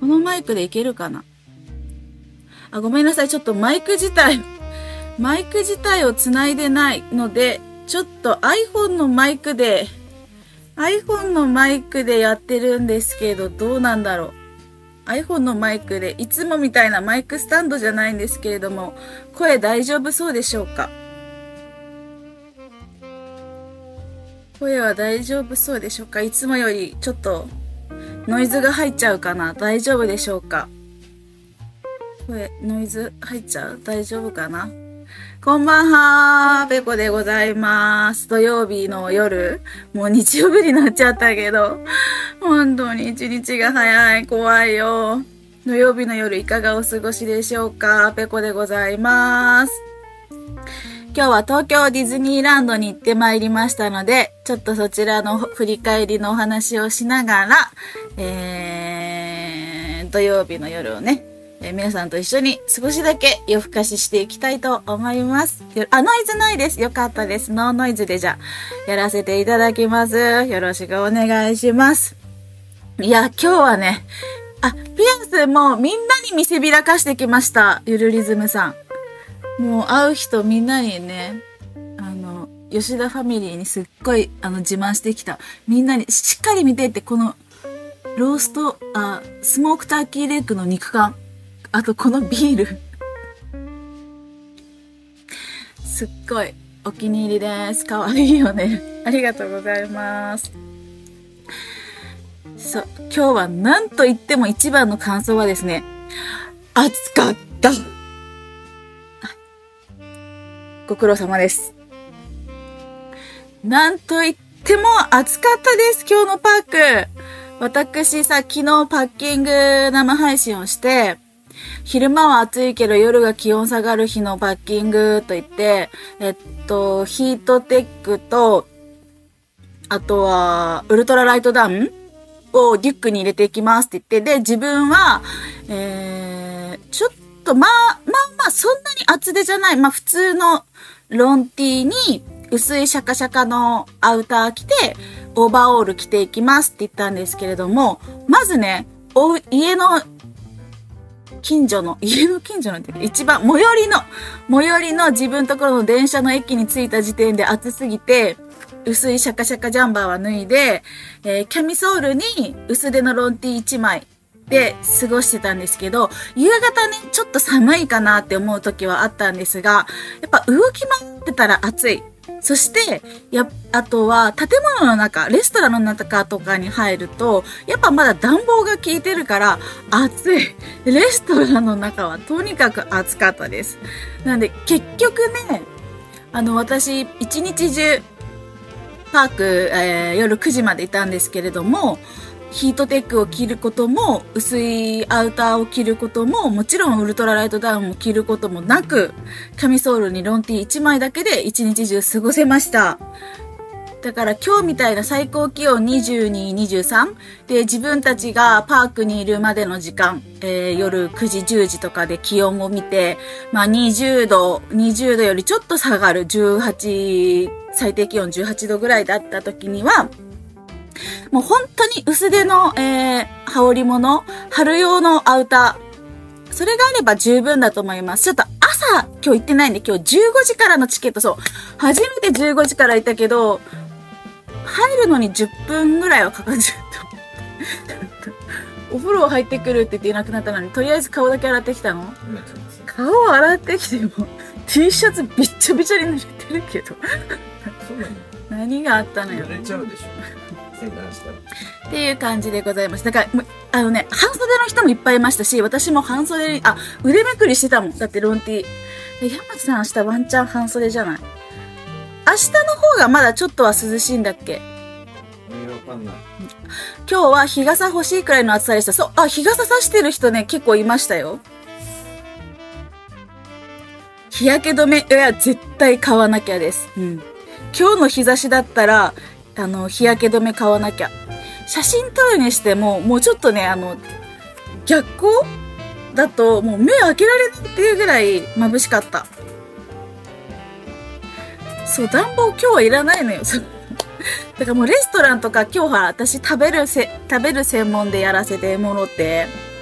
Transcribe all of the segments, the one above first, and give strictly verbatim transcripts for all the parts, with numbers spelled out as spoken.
このマイクでいけるかなあ、ごめんなさい。ちょっとマイク自体、マイク自体をつないでないので、ちょっと iPhone のマイクで、iPhone のマイクでやってるんですけど、どうなんだろう。iPhone のマイクで、いつもみたいなマイクスタンドじゃないんですけれども、声大丈夫そうでしょうか？声は大丈夫そうでしょうか？いつもよりちょっとノイズが入っちゃうかな？大丈夫でしょうか？声、ノイズ入っちゃう？大丈夫かな？こんばんはー、ペコでございます。土曜日の夜、もう日曜日になっちゃったけど、本当に一日が早い、怖いよ。土曜日の夜いかがお過ごしでしょうか？ペコでございます。今日は東京ディズニーランドに行ってまいりましたので、ちょっとそちらの振り返りのお話をしながら、えー、土曜日の夜をね、えー、皆さんと一緒に少しだけ夜更かししていきたいと思います。あ、ノイズないです。よかったです。ノーノイズでじゃあ、やらせていただきます。よろしくお願いします。いや、今日はね、あ、ピアスもみんなに見せびらかしてきました。ゆるリズムさん。もう会う人みんなにね、あの、吉田ファミリーにすっごい、あの、自慢してきた。みんなにしっかり見てって、この、ロースト、あ、スモークターキーレッグの肉感。あとこのビールすっごいお気に入りです。かわいいよね。ありがとうございます。そう、今日は何と言っても一番の感想はですね、暑かった。ご苦労様です。なんと言っても暑かったです。今日のパーク。私さ、昨日パッキング生配信をして、昼間は暑いけど夜が気温下がる日のパッキングと言って、えっと、ヒートテックと、あとは、ウルトラライトダウンをリュックに入れていきますって言って、で、自分は、えー、ちょっと、まあ、まあまあ、そんなに厚手じゃない、まあ普通のロンティーに薄いシャカシャカのアウター着て、オーバーオール着ていきますって言ったんですけれども、まずね、お家の、近所の、家の近所のって一番、最寄りの、最寄りの自分ところの電車の駅に着いた時点で暑すぎて、薄いシャカシャカジャンバーは脱いで、えー、キャミソールに薄手のロンティーいちまいで過ごしてたんですけど、夕方ね、ちょっと寒いかなって思う時はあったんですが、やっぱ動き回ってたら暑い。そして、や、あとは、建物の中、レストランの中とかに入ると、やっぱまだ暖房が効いてるから、暑い。レストランの中はとにかく暑かったです。なんで、結局ね、あの、私、一日中、パーク、えー、夜くじまでいたんですけれども、ヒートテックを着ることも、薄いアウターを着ることも、もちろんウルトラライトダウンを着ることもなく、キャミソールにロンティーいちまいだけで一日中過ごせました。だから今日みたいな最高気温にじゅうに、にじゅうさんで、自分たちがパークにいるまでの時間、えー、夜くじ、じゅうじとかで気温を見て、まあにじゅうど、にじゅうどよりちょっと下がるじゅうはち、最低気温じゅうはちどぐらいだった時には、もう本当に薄手の、えー、羽織物、春用のアウター。それがあれば十分だと思います。ちょっと朝、今日行ってないんで、今日じゅうごじからのチケット、そう。初めてじゅうごじから行ったけど、入るのにじゅっぷんぐらいはかかっちゃった。お風呂入ってくるって言っていなくなったのに、とりあえず顔だけ洗ってきたの？顔を洗ってきても、T シャツびっちゃびちゃに濡れてるけど。何があったのよ。 濡れちゃうでしょ。 っていう感じでございます。だから、あのね、半袖の人もいっぱいいましたし、私も半袖に、あ、腕めくりしてたもん。だってロンティー。山内さん明日ワンチャン半袖じゃない？明日の方がまだちょっとは涼しいんだっけ？ わかんない。 今日は日傘欲しいくらいの暑さでした。そう、あ、日傘さしてる人ね、結構いましたよ。日焼け止め、いや、絶対買わなきゃです。うん。今日の日差しだったら、あの、日焼け止め買わなきゃ。写真撮るにしても、もうちょっとね、あの、逆光だと、もう目開けられないっていうぐらい眩しかった。そう、暖房今日はいらないのよ。だからもうレストランとか今日は私食べるせ、食べる専門でやらせてもろって、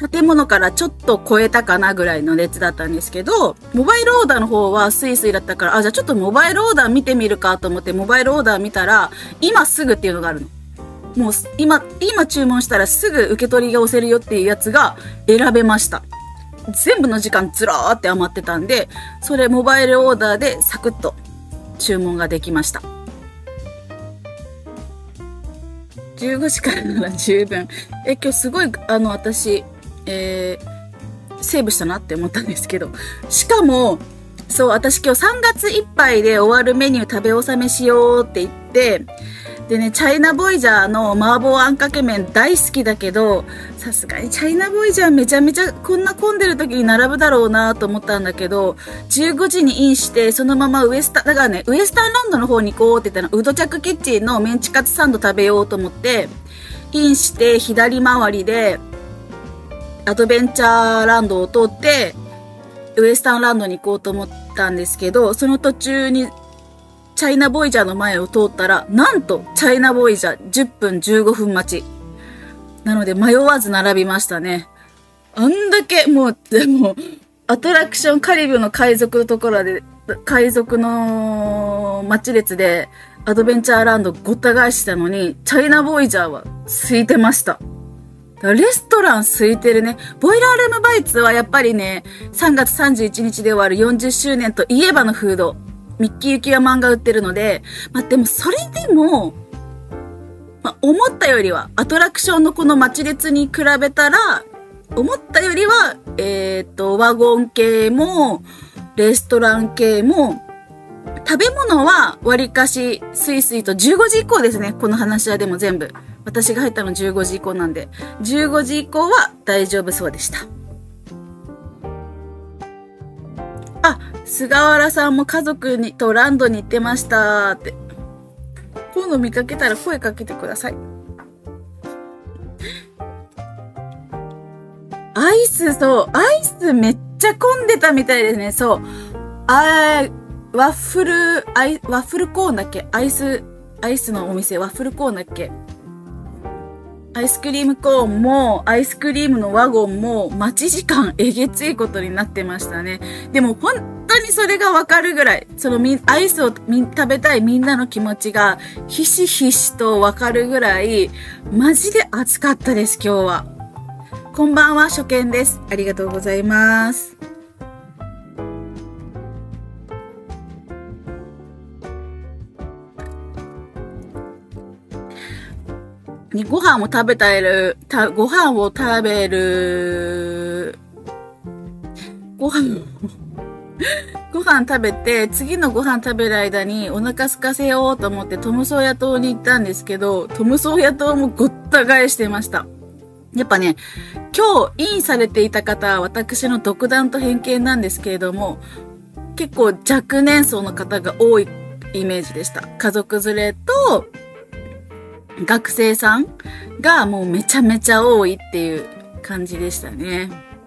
建物からちょっと超えたかなぐらいの列だったんですけど、モバイルオーダーの方はスイスイだったから、あ、じゃあちょっとモバイルオーダー見てみるかと思って、モバイルオーダー見たら、今すぐっていうのがあるの。もう、今、今注文したらすぐ受け取りが押せるよっていうやつが選べました。全部の時間ずらーって余ってたんで、それモバイルオーダーでサクッと注文ができました。じゅうごじからなら十分。え、今日すごい、あの、私、えー、セーブしたなって思ったんですけど。しかも、そう、私今日さんがついっぱいで終わるメニュー食べ納めしようって言って、でね、チャイナボイジャーの麻婆あんかけ麺大好きだけど、さすがにチャイナボイジャーめちゃめちゃこんな混んでる時に並ぶだろうなと思ったんだけど、じゅうごじにインして、そのままウエスタン、だからね、ウエスタンランドの方に行こうって言ったら、ウドチャックキッチンのメンチカツサンド食べようと思って、インして左回りで、アドベンチャーランドを通って、ウエスタンランドに行こうと思ったんですけど、その途中に、チャイナボイジャーの前を通ったら、なんと、チャイナボイジャーじゅっぷんじゅうごふん待ち。なので、迷わず並びましたね。あんだけ、もう、でも、アトラクションカリブの海賊のところで、海賊の待ち列で、アドベンチャーランドごった返したのに、チャイナボイジャーは空いてました。レストラン空いてるね。ボイラールームバイツはやっぱりね、さんがつさんじゅういちにちで終わるよんじゅっしゅうねんといえばのフード。ミッキー・ユキヤマンが売ってるので、まあ、でもそれでも、まあ、思ったよりは、アトラクションのこの待ち列に比べたら、思ったよりは、えっと、ワゴン系も、レストラン系も、食べ物は割かしスイスイとじゅうごじ以降ですね。この話はでも全部。私が入ったのじゅうごじ以降なんで、じゅうごじ以降は大丈夫そうでした。あ、菅原さんも家族にとランドに行ってましたって。今度見かけたら声かけてください。アイス、そう、アイスめっちゃ混んでたみたいですね。そう。あー、ワッフル、アイ、ワッフルコーンだっけ？アイス、アイスのお店、ワッフルコーンだっけ？アイスクリームコーンも、アイスクリームのワゴンも、待ち時間えげついことになってましたね。でも本当にそれがわかるぐらい、そのみ、アイスをみ食べたいみんなの気持ちが、ひしひしとわかるぐらい、マジで暑かったです、今日は。こんばんは、初見です。ありがとうございます。にご飯を食べたる、た、ご飯を食べる、ご飯を、ご飯食べて、次のご飯食べる間にお腹空かせようと思ってトムソーヤ島に行ったんですけど、トムソーヤ島もごった返してました。やっぱね、今日インされていた方は私の独断と偏見なんですけれども、結構若年層の方が多いイメージでした。家族連れと、学生さんがもうめちゃめちゃ多いっていう感じでしたね。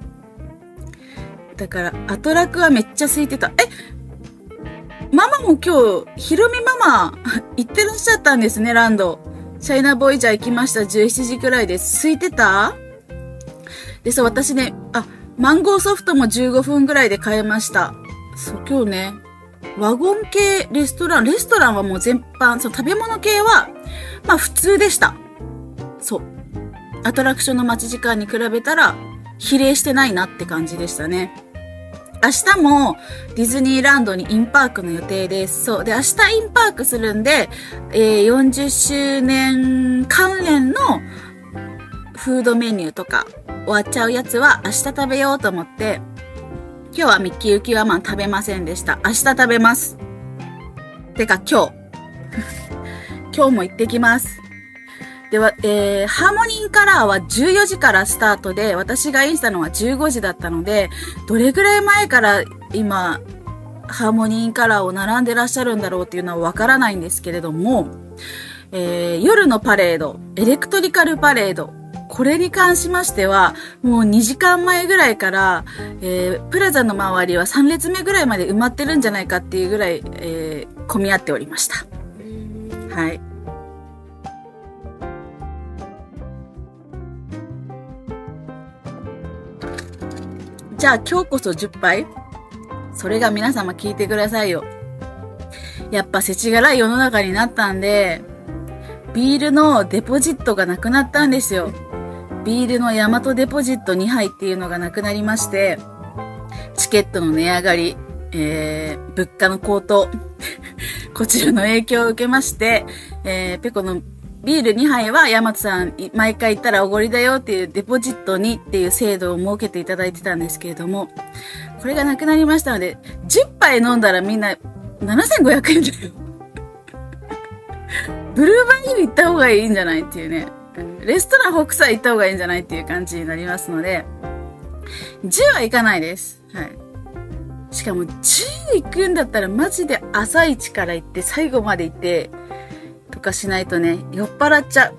だから、アトラクはめっちゃ空いてた。え、ママも今日、ひろみママ、行ってらっしゃったんですね、ランド。チャイナボイジャー行きました。じゅうしちじくらいです。空いてた？で、そう、私ね、あ、マンゴーソフトもじゅうごふんぐらいで買えました。そう、今日ね、ワゴン系レストラン、レストランはもう全般、そう、食べ物系は、まあ普通でした。そう。アトラクションの待ち時間に比べたら、比例してないなって感じでしたね。明日もディズニーランドにインパークの予定です。そう。で、明日インパークするんで、えー、よんじゅっしゅうねん関連のフードメニューとか終わっちゃうやつは明日食べようと思って、今日はミッキーウキワマン食べませんでした。明日食べます。てか今日。今日も行ってきます。では、えー、ハーモニーカラーはじゅうよじからスタートで、私がインしたのはじゅうごじだったので、どれぐらい前から今、ハーモニーカラーを並んでらっしゃるんだろうっていうのはわからないんですけれども、えー、夜のパレード、エレクトリカルパレード、これに関しましては、もうにじかんまえぐらいから、えー、プラザの周りはさん列目ぐらいまで埋まってるんじゃないかっていうぐらい、えー、混み合っておりました。はい。 じゃあ今日こそじゅっぱい？それが皆様聞いてくださいよ。やっぱ世知辛い世の中になったんで、ビールのデポジットがなくなったんですよ。ビールの大和デポジットにはいっていうのがなくなりまして、チケットの値上がり、えー、物価の高騰、こちらの影響を受けまして、えー、ペコのビールにはいは大和さん毎回行ったらおごりだよっていうデポジットにっていう制度を設けていただいてたんですけれども、これがなくなりましたので、じゅっぱい飲んだらみんなななせんごひゃくえんだよ。ブルーバイユー行った方がいいんじゃないっていうね。レストラン北斎行った方がいいんじゃないっていう感じになりますので、じゅうは行かないです。はい。しかもじゅう行くんだったらマジで朝一から行って最後まで行ってとかしないとね、酔っ払っちゃう。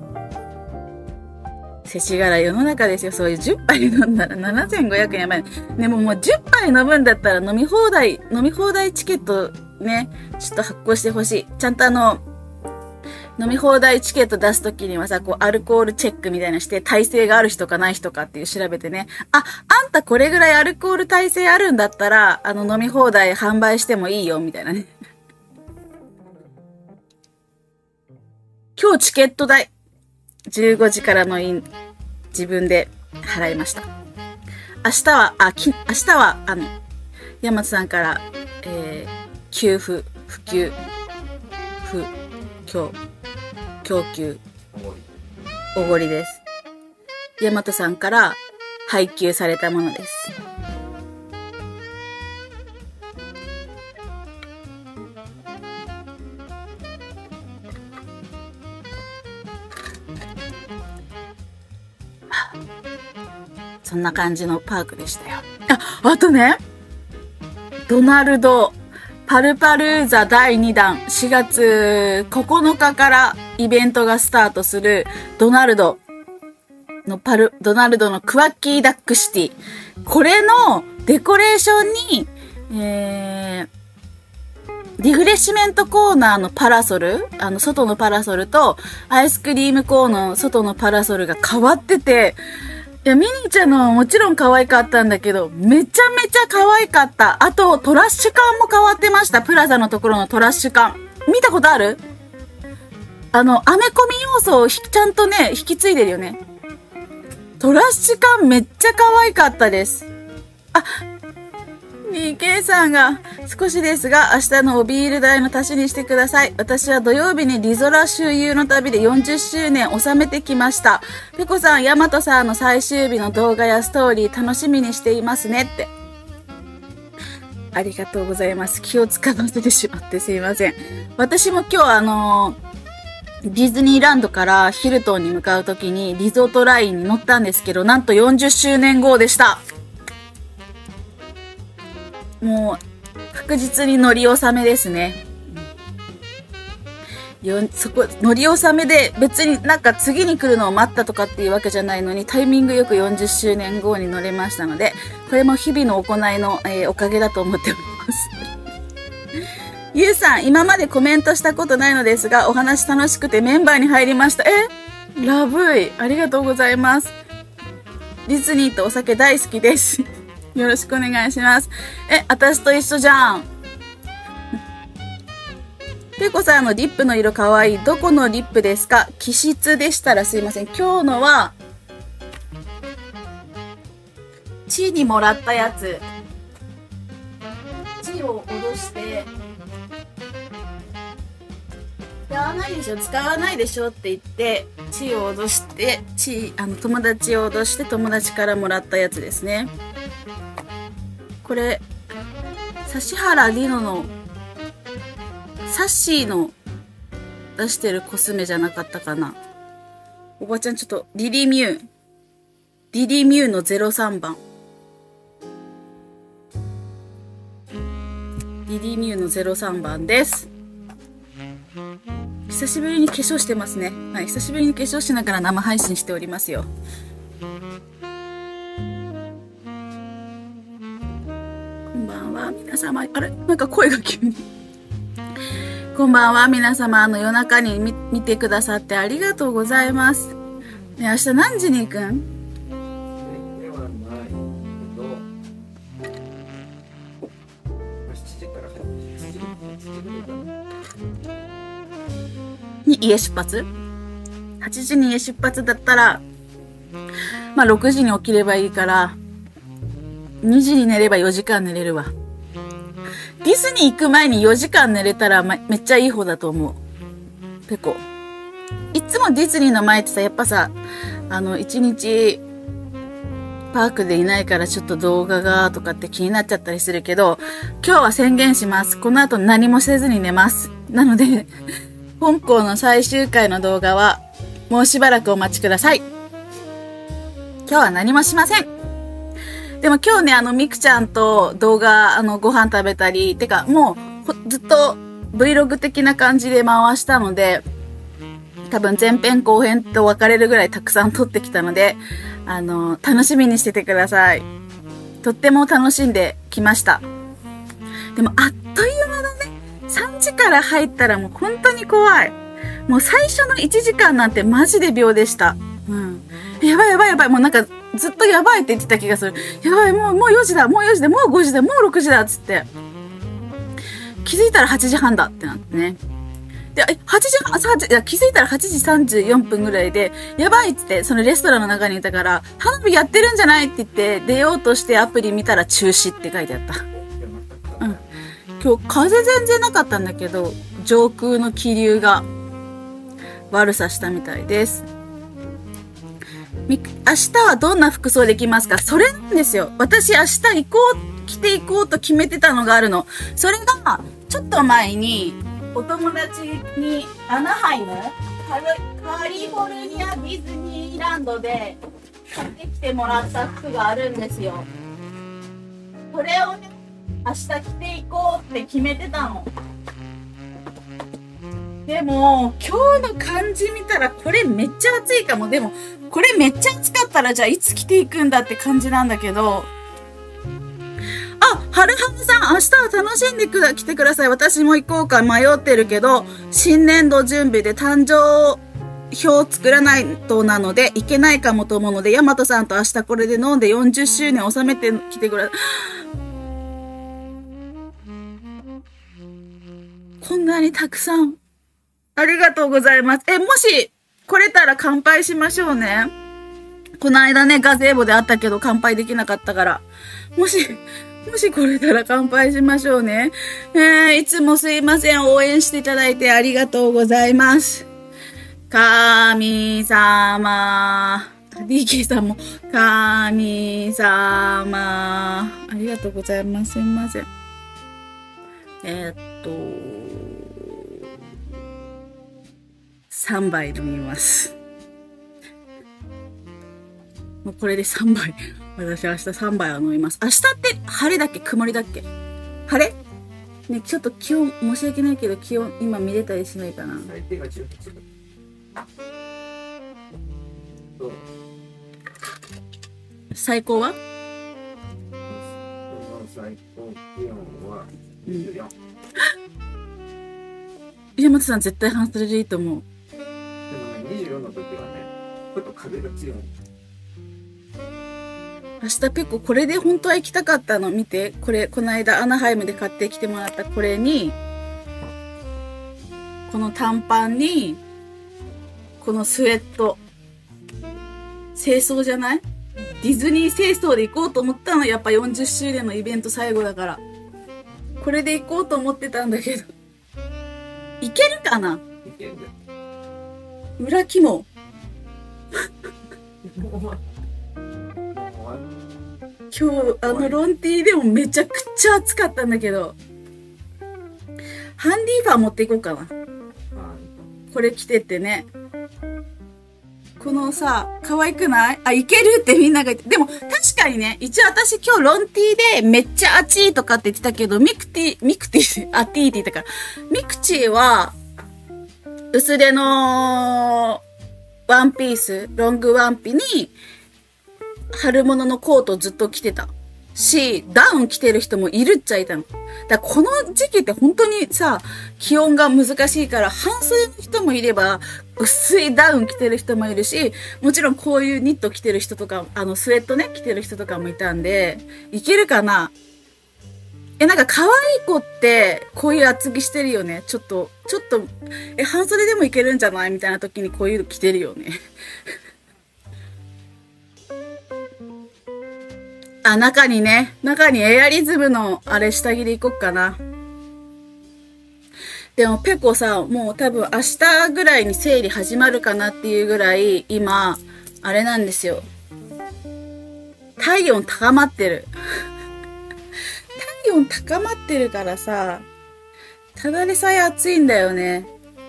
世知辛い世の中ですよ。そういうじゅっぱい飲んだらななせんごひゃくえんやばい。でももうじゅっぱい飲むんだったら飲み放題、飲み放題チケットね、ちょっと発行してほしい。ちゃんとあの、飲み放題チケット出すときにはさ、こう、アルコールチェックみたいなして、耐性がある人かない人かっていう調べてね。あ、あんたこれぐらいアルコール耐性あるんだったら、あの、飲み放題販売してもいいよ、みたいなね。今日チケット代、じゅうごじからのイン、自分で払いました。明日は、あ、き、明日は、あの、山津さんから、えー、給付、普及、ふ、今日、供給、おごりです。大和さんから配給されたものです。そんな感じのパークでしたよ。あ、あとね、ドナルド、パルパルーザだいにだん、しがつここのかからイベントがスタートするドナルドのパル、ドナルドのクワッキーダックシティ。これのデコレーションに、えー、リフレッシュメントコーナーのパラソル、あの外のパラソルとアイスクリームコーナーの外のパラソルが変わってて、いや、ミニーちゃんのもちろん可愛かったんだけど、めちゃめちゃ可愛かった。あと、トラッシュ缶も変わってました。プラザのところのトラッシュ缶。見たことある？あの、アメコミ要素をちゃんとね、引き継いでるよね。トラッシュ缶めっちゃ可愛かったです。あ、ニーケー さんが少しですが明日のおビール代の足しにしてください。私は土曜日にリゾラ周遊の旅でよんじゅっしゅうねん収めてきました。ペコさん、ヤマトさんの最終日の動画やストーリー楽しみにしていますねって。ありがとうございます。気を使わせてしまってすいません。私も今日あのー、ディズニーランドからヒルトンに向かうときにリゾートラインに乗ったんですけど、なんとよんじゅっしゅうねん号でした。もう、確実に乗り納めですね。よ、そこ、乗り納めで別になんか次に来るのを待ったとかっていうわけじゃないのに、タイミングよくよんじゅっしゅうねん号に乗れましたので、これも日々の行いの、えー、おかげだと思っております。ゆうさん、今までコメントしたことないのですが、お話楽しくてメンバーに入りました。え？ラブイ。ありがとうございます。ディズニーとお酒大好きです。よろしくお願いします。え、私と一緒じゃん。ペコさんのリップの色かわいい。どこのリップですか？気質でしたらすいません。今日のは、チーにもらったやつ。チーを脅して、使わないでしょ使わないでしょって言って、チーを脅して、チー、あの、友達を脅して友達からもらったやつですね。これ、指原莉乃の、サッシーの出してるコスメじゃなかったかな。おばちゃんちょっと、リリミュー。リリミューのゼロさんばん。リリミューのゼロさんばんです。久しぶりに化粧してますね。はい、久しぶりに化粧しながら生配信しておりますよ。こんばんは、皆様。あれなんか声が急に。こんばんは、皆様。あの、夜中に 見, 見てくださってありがとうございます。ね、明日何時に行くん？ ではないけど、 に家出発 ?はち 時に家出発だったら、まあろくじに起きればいいから、にじに寝ればよじかん寝れるわ。ディズニー行く前によじかん寝れたら、ま、めっちゃいい方だと思う。ペコ。いつもディズニーの前ってさ、やっぱさ、あの、一日、パークでいないからちょっと動画がとかって気になっちゃったりするけど、今日は宣言します。この後何もせずに寝ます。なので、本校の最終回の動画は、もうしばらくお待ちください。今日は何もしません。でも今日ね、あの、みくちゃんと動画、あの、ご飯食べたり、てか、もう、ずっと Vlog 的な感じで回したので、多分前編後編と分かれるぐらいたくさん撮ってきたので、あの、楽しみにしててください。とっても楽しんできました。でも、あっという間だね。さんじから入ったらもう本当に怖い。もう最初のいちじかんなんてマジで秒でした。うん。やばいやばいやばい。もうなんかずっとやばいって言ってた気がする。やばい、もう、もうよじだ、もうよじだ、もうごじだ、もうろくじだ、つって。気づいたらはちじはんだってなってね。で、はちじはん、さ、いや、気づいたらはちじさんじゅうよんぷんぐらいで、やばいっつって、そのレストランの中にいたから、花火やってるんじゃないって言って、出ようとしてアプリ見たら中止って書いてあった。うん。今日風全然なかったんだけど、上空の気流が悪さしたみたいです。み、明日はどんな服装できますか？それなんですよ。私明日行こう、着ていこうと決めてたのがあるの。それが、ちょっと前に、お友達にアナハイムカルカリフォルニアディズニーランドで買ってきてもらった服があるんですよ。これをね、明日着ていこうって決めてたの。でも今日の感じ見たらこれめっちゃ暑いかも。でもこれめっちゃ暑かったらじゃあいつ着ていくんだって感じなんだけど、あ、はるはむさん、明日は楽しんでくだ、来てください。私も行こうか迷ってるけど、新年度準備で誕生表を作らないとなので、いけないかもと思うので、ヤマトさんと明日これで飲んでよんじゅっしゅうねん収めてきてください。こんなにたくさん。ありがとうございます。え、もし、来れたら乾杯しましょうね。この間ね、ガゼーボであったけど乾杯できなかったから。もし、もし来れたら乾杯しましょうね。えー、いつもすいません。応援していただいてありがとうございます。神様。ディーケー さんも、神様。ありがとうございます。すいません。えー、っと、さんばい飲みます。もうこれでさんばい。私明日さんばいは飲みます。明日って晴れだっけ曇りだっけ晴れね、ちょっと気温、申し訳ないけど気温今見れたりしないかな。 最低がじゅうはちど。 最高は最高気温はにじゅうよん。 山本さん絶対半袖でいいと思う。 でもね、にじゅうよんの時はね、ちょっと風が強い。 明日ペコこれで本当は行きたかったの。見て。これ、この間アナハイムで買ってきてもらったこれに、この短パンに、このスウェット。清掃じゃない？ディズニー清掃で行こうと思ったの。やっぱよんじゅっしゅうねんのイベント最後だから。これで行こうと思ってたんだけど。いけるかな？ いけるんだよ。 裏肝。今日、あの、ロンティーでもめちゃくちゃ暑かったんだけど、ハンディファー持っていこうかな。これ着てってね。このさ、可愛くない？あ、いけるってみんなが言って。でも、確かにね、一応私今日ロンティーでめっちゃ暑いとかって言ってたけど、ミクティ、ミクティ、あ、ティーって言ったから、ミクチーは、薄手のワンピース、ロングワンピに、春物のコートをずっと着てたし、ダウン着てる人もいるっちゃいたの。だからこの時期って本当にさ、気温が難しいから半袖の人もいれば、薄いダウン着てる人もいるし、もちろんこういうニット着てる人とか、あのスウェットね、着てる人とかもいたんで、いけるかな？ え、なんか可愛い子って、こういう厚着してるよね。ちょっと、ちょっと、え、半袖でもいけるんじゃないみたいな時にこういうの着てるよね。あ、中にね、中にエアリズムのあれ下着でいこっかな。でもペコさ、もう多分明日ぐらいに生理始まるかなっていうぐらい、今、あれなんですよ。体温高まってる。体温高まってるからさ、ただでさえ暑いんだよね。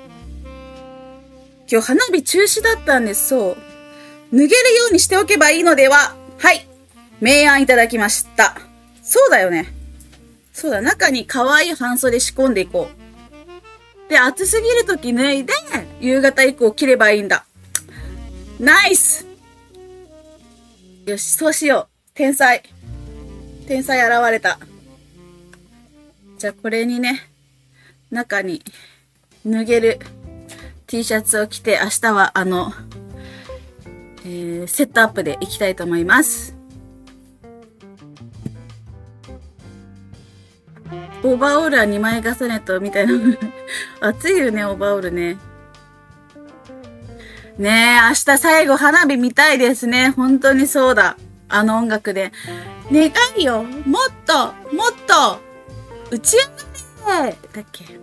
今日花火中止だったんです、そう。脱げるようにしておけばいいのでは。はい。明暗いただきました。そうだよね。そうだ、中に可愛い半袖仕込んでいこう。で、暑すぎるとき脱いで、夕方以降着ればいいんだ。ナイス！よし、そうしよう。天才。天才現れた。じゃあこれにね、中に脱げる T シャツを着て、明日はあの、えー、セットアップでいきたいと思います。オーバーオールはにまい重ねと、みたいな。暑いよね、オーバーオールね。ねえ、明日最後花火見たいですね。本当にそうだ。あの音楽で。願いよ、もっと、もっと、打ち上がれだっけ。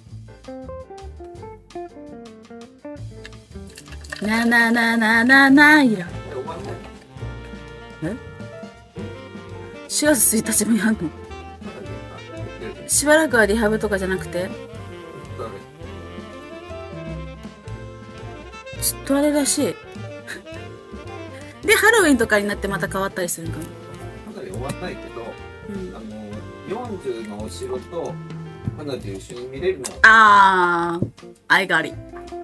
なななななな、いら。え？しがつついたちもやんの？しばらくはリハブとかじゃなくて？ちょっとあれらしい。で、ハロウィンとかになってまた変わったりするのかな？ 花火終わんないけど、うん、あの、よんじゅうのお城と花火一緒に見れるのは。 あー、あいがり。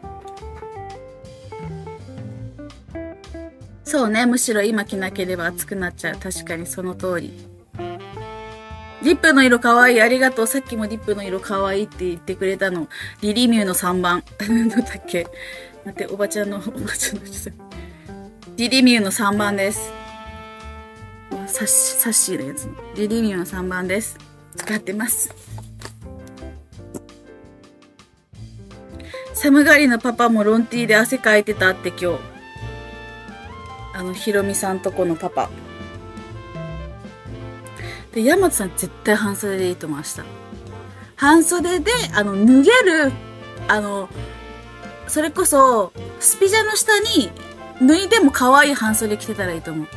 そうね、むしろ今着なければ暑くなっちゃう。確かにその通り。リップの色かわいい。ありがとう。さっきもリップの色かわいいって言ってくれたの。リリミューのさんばん。なんだっけ。待って、おばちゃんの、おばちゃんの人。リリミューのさんばんです。サッシ、サッシーのやつ。リリミューのさんばんです。使ってます。寒がりのパパもロンティーで汗かいてたって今日。あの、ひろみさんとこのパパ。で、ヤマトさん絶対半袖でいいと思いました。半袖で、あの、脱げる、あの、それこそ、スピジャの下に、脱いでも可愛い半袖着てたらいいと思う。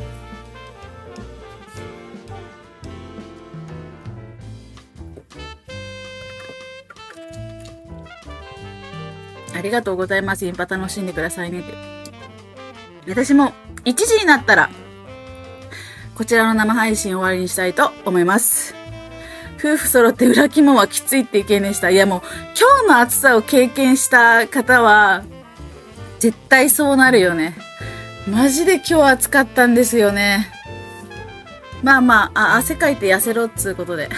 ありがとうございます。インパ楽しんでくださいねって。私もいちじになったら、こちらの生配信終わりにしたいと思います。夫婦揃って裏肝はきついって意見でした。いやもう、今日の暑さを経験した方は、絶対そうなるよね。マジで今日暑かったんですよね。まあまあ、あ、汗かいて痩せろっつうことで。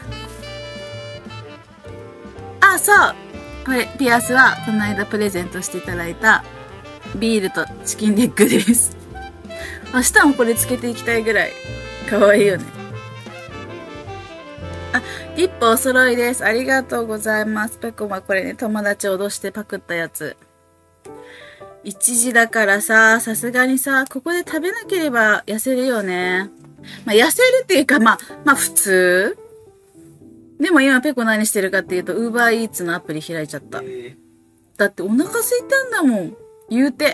あ、そう。これ、ピアスは、この間プレゼントしていただいた、ビールとチキンレッグです。明日もこれつけていきたいぐらい、可愛いよね。あ、リップお揃いです。ありがとうございます。ペコはこれね、友達を脅してパクったやつ。いちじだからさ、さすがにさ、ここで食べなければ痩せるよね。まあ、痩せるっていうか、まあ、まあ普通。でも今ペコ何してるかっていうと、ウーバーイーツのアプリ開いちゃった。だってお腹空いたんだもん。言うて。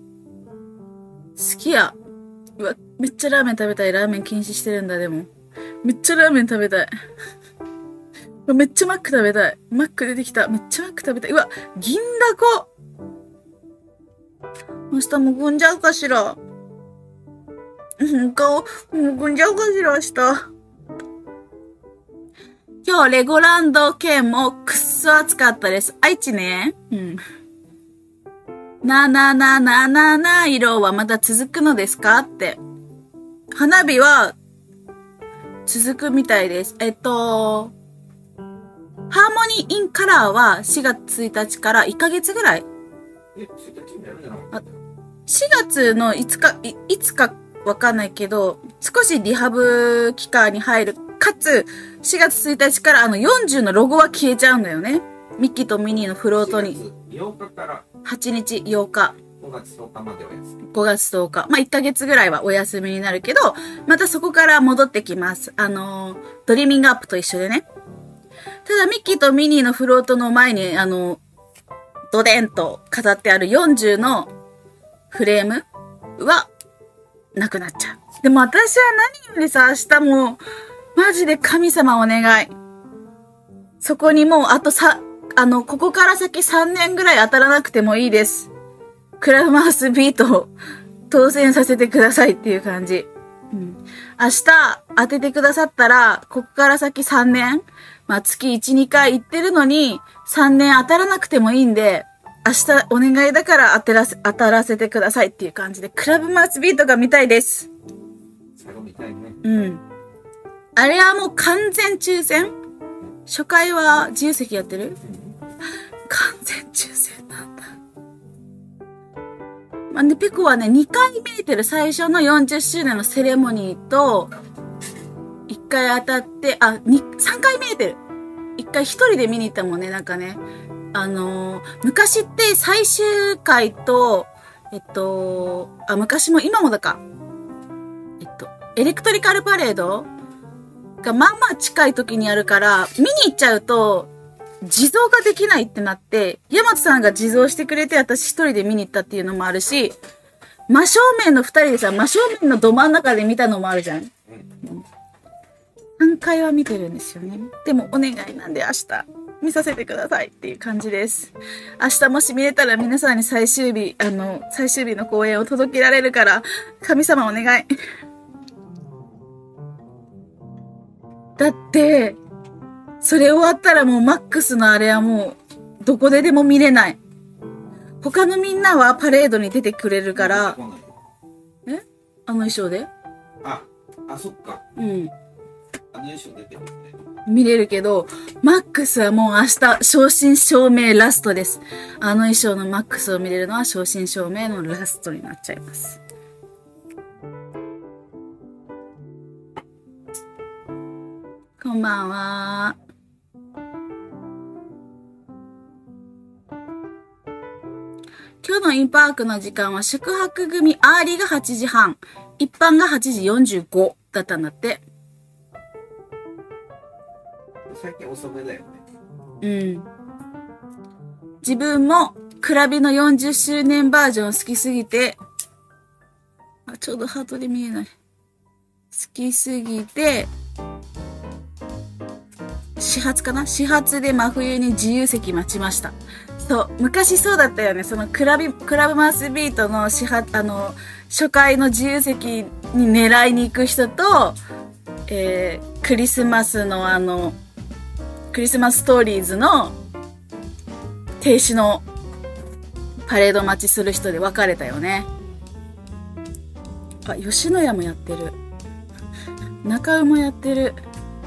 好きや。うわ、めっちゃラーメン食べたい。ラーメン禁止してるんだ、でも。めっちゃラーメン食べたい。めっちゃマック食べたい。マック出てきた。めっちゃマック食べたい。うわ、銀だこ。明日もぐんじゃうかしら。うん、顔、もうぐんじゃうかしら、明日。今日、レゴランド県もくっそ暑かったです。愛知ね。うん。なななななな色はまだ続くのですかって。花火は、続くみたいです。えっと、ハーモニーインカラーはしがつついたちからいっかげつぐらい。 え、ついたちにやるじゃん。 しがつのいつか、いつかわかんないけど、少しリハブ期間に入る。かつ、しがつついたちからあのよんじゅうのロゴは消えちゃうんだよね。ミッキーとミニーのフロートに。 しがつようかからはちにち、ようか。 ごがつとおかまでお休み。 ごがつとおか。まあ、いっかげつぐらいはお休みになるけど、またそこから戻ってきます。あのー、ドリーミングアップと一緒でね。ただ、ミッキーとミニーのフロートの前に、あの、ドデンと飾ってあるよんじゅうのフレームは、なくなっちゃう。でも私は何よりさ、明日も、マジで神様お願い。そこにもう、あとさ、あの、ここから先さんねんぐらい当たらなくてもいいです。クラブマウスビートを当選させてくださいっていう感じ。うん、明日当ててくださったら、ここから先さんねん、まあ月いち、にかい行ってるのに、さんねん当たらなくてもいいんで、明日お願いだから当てらせ、当たらせてくださいっていう感じで、クラブマウスビートが見たいです。 最後見たいね。 うん。あれはもう完全抽選？初回は自由席やってる？完全抽選なんだ。まあ、で、ペコはね、にかい見えてる最初のよんじゅっしゅうねんのセレモニーと、いっかい当たって、あ、に、さんかい見えてる。いっかい一人で見に行ったもんね、なんかね。あのー、昔って最終回と、えっと、あ、昔も今もだか。えっと、エレクトリカルパレードがまあまあ近い時にあるから、見に行っちゃうと、地蔵ができないってなって、ヤマトさんが地蔵してくれて私一人で見に行ったっていうのもあるし、真正面の二人でさ、真正面のど真ん中で見たのもあるじゃん。さんかいは見てるんですよね。でもお願いなんで明日見させてくださいっていう感じです。明日もし見れたら皆さんに最終日、あの、最終日の公演を届けられるから、神様お願い。だって、それ終わったらもうマックスのあれはもう、どこででも見れない。他のみんなはパレードに出てくれるから、えあの衣装であ、あ、そっか。 うん。 あの衣装出てるね。 見れるけど、マックスはもう明日、正真正銘ラストです。あの衣装のマックスを見れるのは正真正銘のラストになっちゃいます。こんばんは。今日のインパークの時間は宿泊組アーリーがはちじはん、一般がはちじよんじゅうごだったんだって。 最近遅めだよね。 うん。自分もクラビのよんじゅっしゅうねんバージョン好きすぎて、あ、ちょうどハートで見えない。好きすぎて、始発かな？始発で真冬に自由席待ちました。そう、昔そうだったよね。そのクラビ、クラブマウスビートの始発、あの、初回の自由席に狙いに行く人と、えー、クリスマスのあの、クリスマスストーリーズの停止のパレード待ちする人で分かれたよね。あ、吉野家もやってる。中尾もやってる。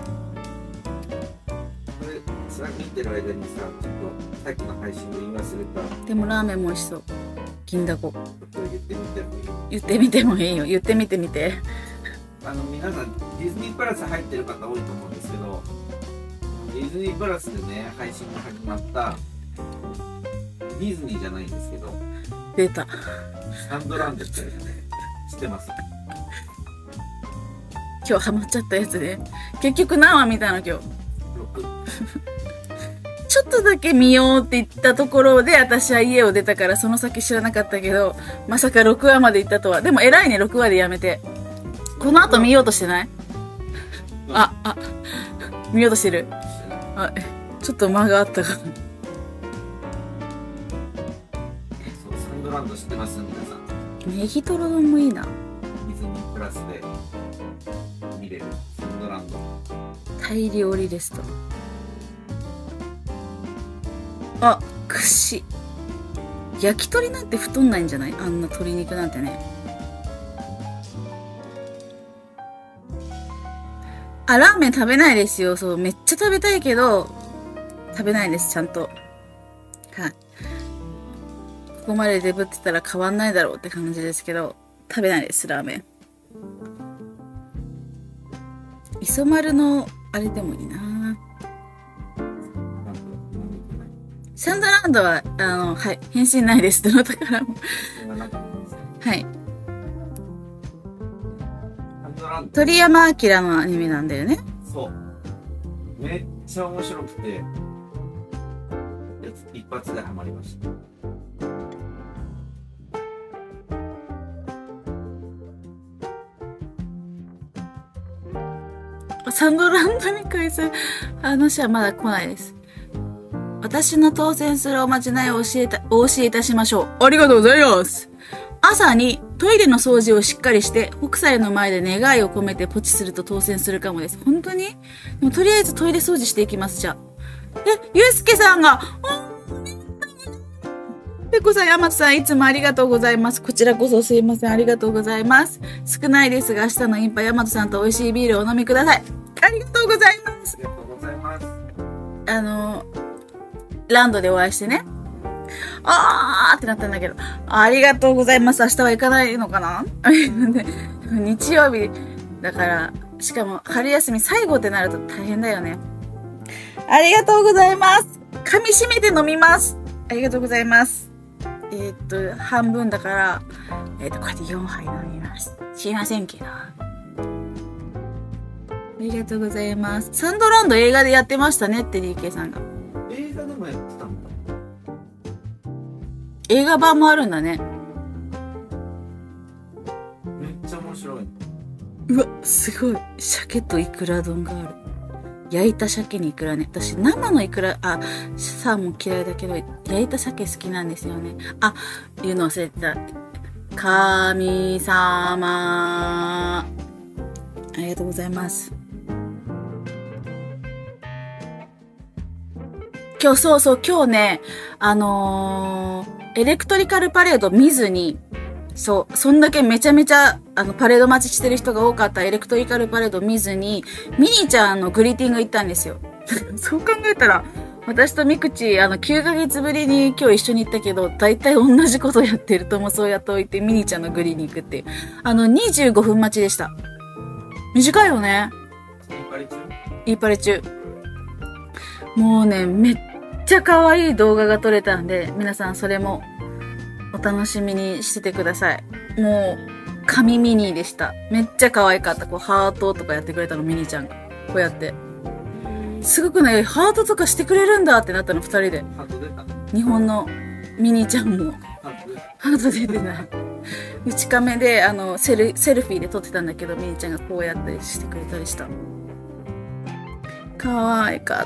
これ、さ見てる間にさ、ちょっとさっきの配信で言い忘れた。 でもラーメンも美味しそう。銀だこ。 ちょっと言ってみてもいい？ 言ってみてもいいよ。言ってみてみて。 あの、皆さん、ディズニープラス入ってる方多いと思うんですけど、ディズニープラスでね、配信が始まった、ディズニーじゃないんですけど、 出た。 サンドランドってね、知ってます？ 今日ハマっちゃったやつで。結局何話見たの今日。 ろく。 ちょっとだけ見ようって言ったところで私は家を出たからその先知らなかったけど、まさかろくわまで行ったとは。でも偉いね、ろくわでやめて。この後見ようとしてない？あ、あ、見ようとしてる。あ、ちょっと間があったかな。そう、 サンドランド知ってます？皆さん。 ネギトロ丼もいいな。 ディズニープラスで見れるサンドランド。 タイ料理レストラン。あ、串。焼き鳥なんて太んないんじゃない？あんな鶏肉なんてね。あ、ラーメン食べないですよ。そう、めっちゃ食べたいけど、食べないです、ちゃんと。はい。ここまでデブってたら変わんないだろうって感じですけど、食べないです、ラーメン。 磯丸の、あれでもいいな。サンドランドは、あの、はい、返信ないです。どなたからも。はい。鳥山明のアニメなんだよね。 そう。めっちゃ面白くて、一発でハマりました。 サンドランドに返す話はまだ来ないです。私の当選するおまじないを教えた、お教えいたしましょう。ありがとうございます。朝にトイレの掃除をしっかりして、北斎の前で願いを込めてポチすると当選するかもです。本当に？でもとりあえずトイレ掃除していきます、じゃあ。え、ゆうすけさんが、ペコさん、ヤマトさん、いつもありがとうございます。こちらこそすいません、ありがとうございます。少ないですが、明日のインパヤマトさんと美味しいビールをお飲みください。ありがとうございます。 ありがとうございます。 あの、ランドでお会いしてね。あーってなったんだけど、ありがとうございます。明日は行かないのかな日曜日だから、しかも春休み最後ってなると大変だよね。ありがとうございます。噛み締めて飲みます。ありがとうございます。えー、っと、半分だから、えー、っと、こうやってよんはい飲みます。すいませんけど。ありがとうございます。サンドランド映画でやってましたねって ディーケー さんが。 映画でもやってたんだ。 映画版もあるんだね。 めっちゃ面白い。 うわ、すごい。鮭とイクラ丼がある。焼いた鮭にイクラね。私、生のイクラ、あ、サーモン嫌いだけど、焼いた鮭好きなんですよね。あ、言うの忘れてた。神様。ありがとうございます。今日、そうそう、今日ね、あのー、エレクトリカルパレード見ずに、そう、そんだけめちゃめちゃ、あの、パレード待ちしてる人が多かったエレクトリカルパレード見ずに、ミニちゃんのグリーティング行ったんですよ。そう考えたら、私とミクチ、あの、きゅうかげつぶりに今日一緒に行ったけど、大体同じことやってるともそうやっておいて、ミニちゃんのグリに行くっていう。あの、にじゅうごふん待ちでした。短いよね。 いいパレ中いいパレ中。もうね、めっちゃ可愛い動画が撮れたんで、皆さんそれもお楽しみにしててください。もう、神ミニでした。めっちゃ可愛かった。こう、ハートとかやってくれたの、ミニちゃんが。こうやって。すごくね、ハートとかしてくれるんだってなったの、二人で。 ハート出た。 日本のミニちゃんも。ハート出てない。内カメで、あの、セル、セルフィーで撮ってたんだけど、ミニちゃんがこうやったりしてくれたりした。可愛かった。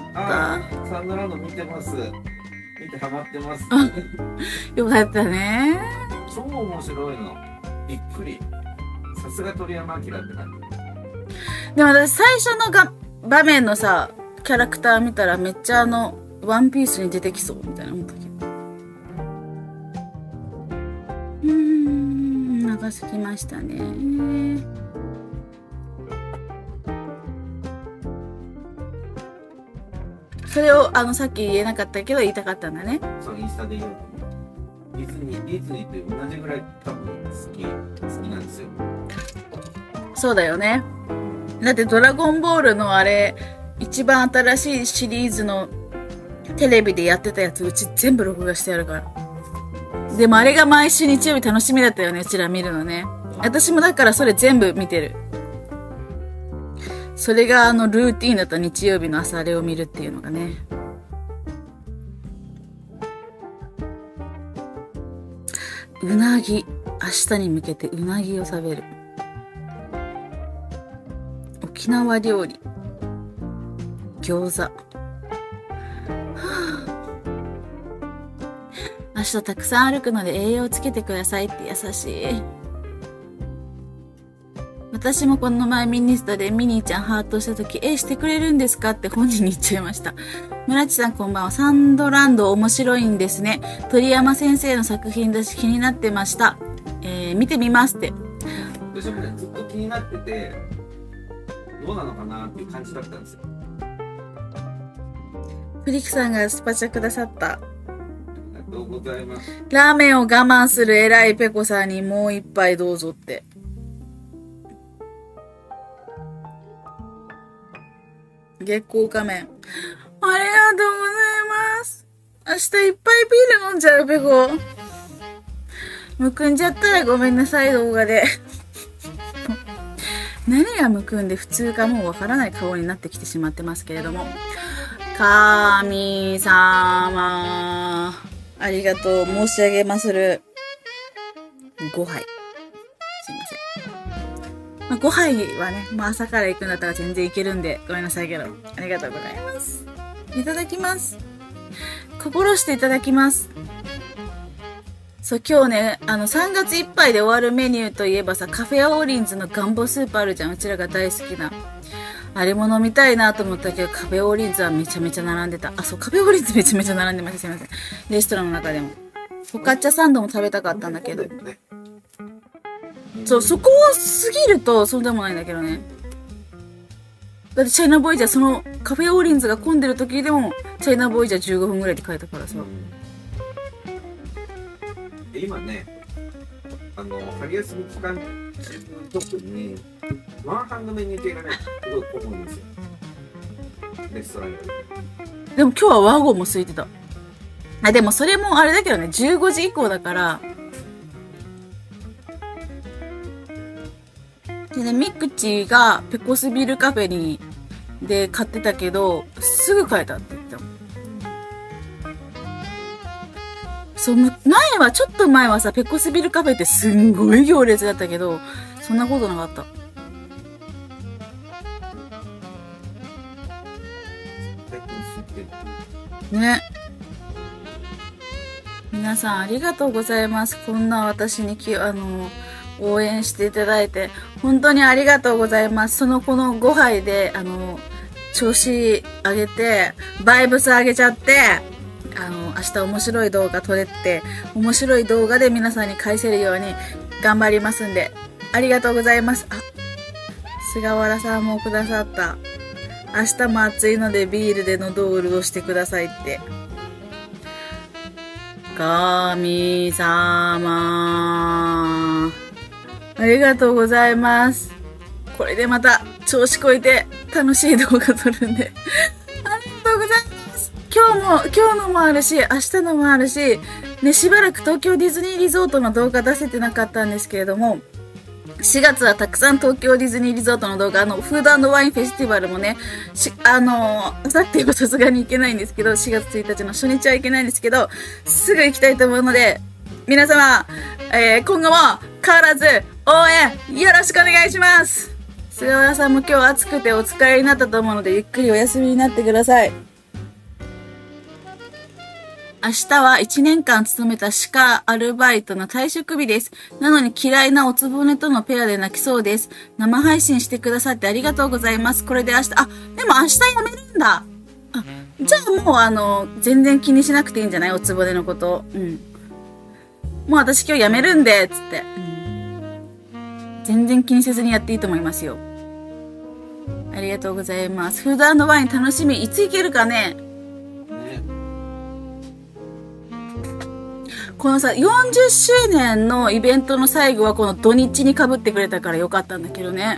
サンドランド見てます。見てハマってます。 よかったね。 超面白いの。びっくり。さすが鳥山明って感じ。 でも私最初のが場面のさ、キャラクター見たらめっちゃあの、ワンピースに出てきそうみたいな思ったけど。うーん、長すぎましたね。それを、あの、さっき言えなかったけど言いたかったんだね。 そう、インスタで言おうと思う。ディズニー、ディズニーって同じぐらい多分好き、好きなんですよ。 そうだよね。だってドラゴンボールのあれ、一番新しいシリーズのテレビでやってたやつ、うち全部録画してやるから。でもあれが毎週日曜日楽しみだったよね、うちら見るのね。私もだからそれ全部見てる。それがあのルーティーンだった日曜日の朝あれを見るっていうのがね。うなぎ。明日に向けてうなぎを食べる。沖縄料理。餃子。はあ、明日たくさん歩くので栄養つけてくださいって優しい。私もこの前ミニスタでミニーちゃんハートした時、え、してくれるんですかって本人に言っちゃいました。村地さんこんばんは。サンドランド面白いんですね。鳥山先生の作品だし気になってました。えー、見てみますって。 私もね、ずっと気になってて、どうなのかなっていう感じだったんですよ。 フリクさんがスパチャくださった。 ありがとうございます。 ラーメンを我慢する偉いペコさんにもう一杯どうぞって。 月光仮面。ありがとうございます。明日いっぱいビール飲んじゃう、ペコ。むくんじゃったらごめんなさい、動画で。何がむくんで普通かもうわからない顔になってきてしまってますけれども。神様、ありがとう申し上げまする。ごはい。すいません。まあ、ごはいはね、まあ、朝から行くんだったら全然いけるんで、ごめんなさいけど。ありがとうございます。いただきます。心していただきます。そう、今日ね、あの、さんがついっぱいで終わるメニューといえばさ、カフェオーリンズのガンボスープあるじゃん。うちらが大好きな。あれも飲みたいなと思ったけど、カフェオーリンズはめちゃめちゃ並んでた。あ、そう、カフェオーリンズめちゃめちゃ並んでました。すいません。レストランの中でも。フォカッチャサンドも食べたかったんだけど。そう、そこを過ぎると、そうでもないんだけどね。だってチャイナボーイじゃ、そのカフェオーリンズが混んでる時でも、チャイナボーイじゃじゅうごふんぐらいで帰ったからさ。 で今ね、あの、春休み期間中、特に、ワンハンドメニュー系がね、すごい混むんですよ。レストランより。 でも今日はワゴンも空いてた。あ、でもそれもあれだけどね、じゅうごじ以降だから。でね、ミクチーがペコスビルカフェに、で買ってたけど、すぐ買えたって言ってたもん。そう、前は、ちょっと前はさ、ペコスビルカフェってすんごい行列だったけど、そんなことなかった。ね。皆さんありがとうございます。こんな私にき、あの、応援していただいて、本当にありがとうございます。そのこのごはいで、あの、調子上げて、バイブス上げちゃって、あの、明日面白い動画撮れて、面白い動画で皆さんに返せるように頑張りますんで、ありがとうございます。あ、菅原さんもくださった。明日も暑いのでビールで喉を潤してくださいって。神様。ありがとうございます。これでまた調子こいて楽しい動画撮るんで。ありがとうございます。今日も、今日のもあるし、明日のもあるし、ね、しばらく東京ディズニーリゾートの動画出せてなかったんですけれども、しがつはたくさん東京ディズニーリゾートの動画、あの、フード&ワインフェスティバルもね、し、あのー、あさってはさすがに行けないんですけど、しがつついたちの初日は行けないんですけど、すぐ行きたいと思うので、皆様、えー、今後も変わらず応援よろしくお願いします。菅原さんも今日暑くてお疲れになったと思うので、ゆっくりお休みになってください。明日はいちねんかん勤めた歯科アルバイトの退職日です。なのに嫌いなおつぼねとのペアで泣きそうです。生配信してくださってありがとうございます。これで明日、あ、でも明日辞めるんだ。あ、じゃあもうあの、全然気にしなくていいんじゃない？おつぼねのこと。うん。もう私今日辞めるんで、つって。うん、全然気にせずにやっていいと思いますよ。ありがとうございます。フード&ワイン楽しみ。いつ行けるかね？このさ、よんじゅっしゅうねんのイベントの最後はこの土日に被ってくれたからよかったんだけどね。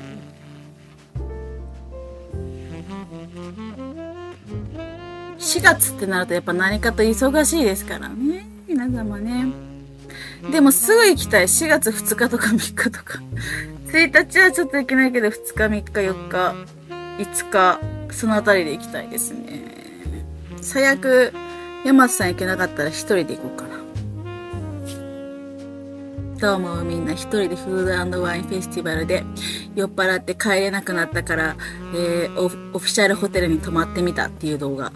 しがつってなるとやっぱ何かと忙しいですからね。皆様ね。でもすぐ行きたい。しがつふつかとかみっかとか。ついたちはちょっと行けないけど、ふつか、みっか、よっか、いつか、そのあたりで行きたいですね。最悪、山津さん行けなかったら一人で行こうかな。どうもみんな一人でフード&ワインフェスティバルで酔っ払って帰れなくなったから、えー、オフ、オフィシャルホテルに泊まってみたっていう動画。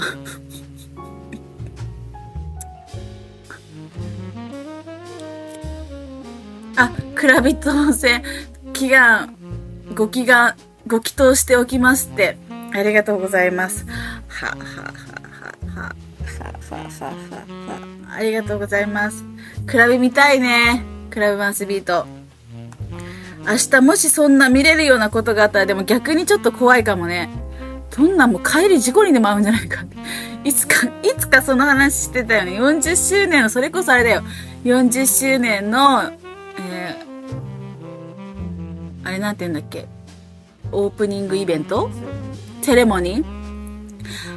あ、クラビット温泉、祈願、ご祈願、ご祈祷しておきますって。ありがとうございます。は、は、は、は、は、は、は、は、は、ありがとうございます。クラビ見たいね。クラブマンスビート。明日もしそんな見れるようなことがあったら、でも逆にちょっと怖いかもね。どんなもう帰り事故にでも遭うんじゃないかって。いつか、いつかその話してたよね。よんじゅっしゅうねんの、それこそあれだよ。よんじゅっしゅうねんの、えー、あれなんて言うんだっけ。オープニングイベント？セレモニー？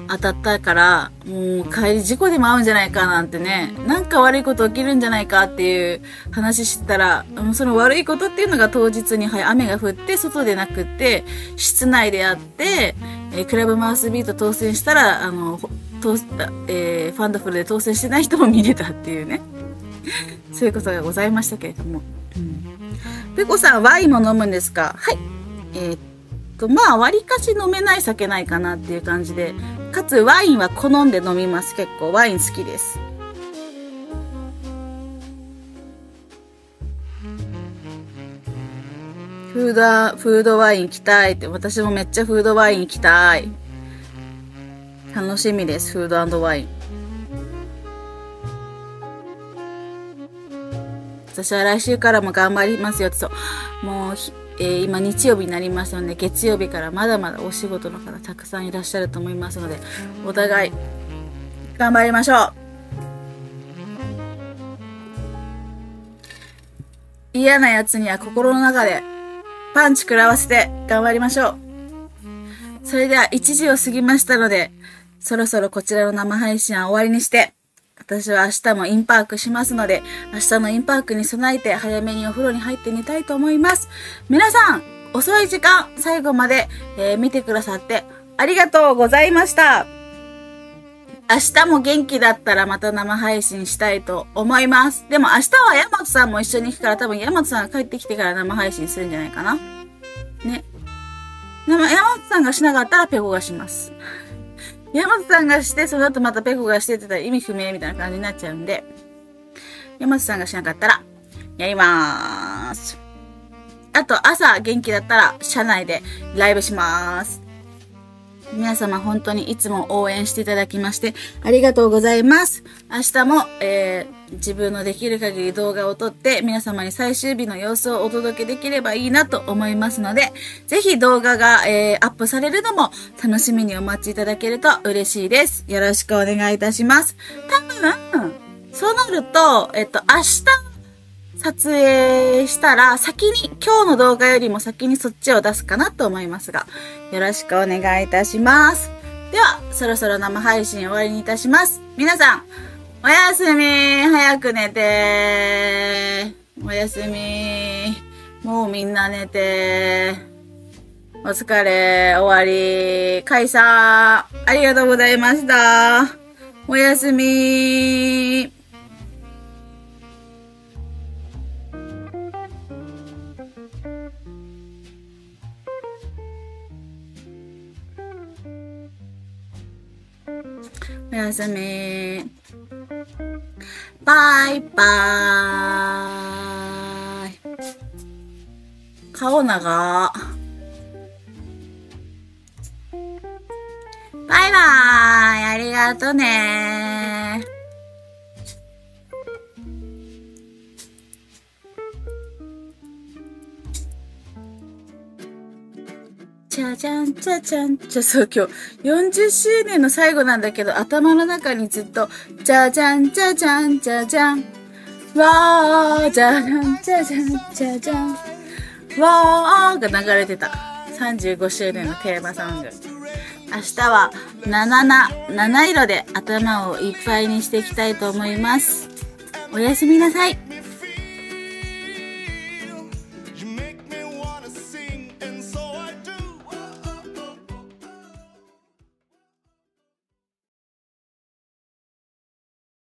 当たったから、もう帰り事故でも遭うんじゃないかなんてね、なんか悪いこと起きるんじゃないかっていう話してたら、その悪いことっていうのが当日に、はい、雨が降って、外でなくって、室内であって、えー、クラブマウスビート当選したら、あの、当えー、ファンダフルで当選してない人も見れたっていうね。そういうことがございましたけれども。うん、ペコさん、ワインも飲むんですか？はい。えー、っと、まあ、割かし飲めない酒ないかなっていう感じで、かつワインは好んで飲みます。結構ワイン好きです。フード、フードワイン行きたいって、私もめっちゃフードワイン行きたい。楽しみです、フード&ワイン。私は来週からも頑張りますよって、そう。もう、えー、今日曜日になりましたので、月曜日からまだまだお仕事の方たくさんいらっしゃると思いますので、お互い、頑張りましょう。嫌な奴には心の中で、パンチ食らわせて頑張りましょう。それではいちじを過ぎましたので、そろそろこちらの生配信は終わりにして、私は明日もインパークしますので、明日のインパークに備えて早めにお風呂に入って寝たいと思います。皆さん、遅い時間、最後まで、えー、見てくださってありがとうございました。明日も元気だったらまた生配信したいと思います。でも明日はヤマトさんも一緒に行くから、多分ヤマトさんが帰ってきてから生配信するんじゃないかな。ね。ヤマトさんがしなかったらペコがします。ヤマトさんがして、その後またペコがしてって言ったら意味不明みたいな感じになっちゃうんで、ヤマトさんがしなかったら、やりまーす。あと、朝元気だったら、車内でライブしまーす。皆様本当にいつも応援していただきまして、ありがとうございます。明日も、えー、自分のできる限り動画を撮って、皆様に最終日の様子をお届けできればいいなと思いますので、ぜひ動画が、えー、アップされるのも楽しみにお待ちいただけると嬉しいです。よろしくお願いいたします。多分、そうなると、えっと、明日、撮影したら先に今日の動画よりも先にそっちを出すかなと思いますが、よろしくお願いいたします。では、そろそろ生配信終わりにいたします。皆さん、おやすみ。早く寝て。おやすみ。もうみんな寝て。お疲れ。終わり。解散。ありがとうございました。おやすみ。おやすみ。バイバーイ。顔長。バイバーイ。ありがとね。じゃじゃんじゃじゃん。じゃ、そう、今日よんじゅっしゅうねんの最後なんだけど、頭の中にずっと、じゃじゃんじゃじゃんじゃじゃん。わー、じゃじゃんじゃじゃんじゃじゃん。わーが流れてた。さんじゅうごしゅうねんのテーマソング。明日はななな、七色で頭をいっぱいにしていきたいと思います。おやすみなさい。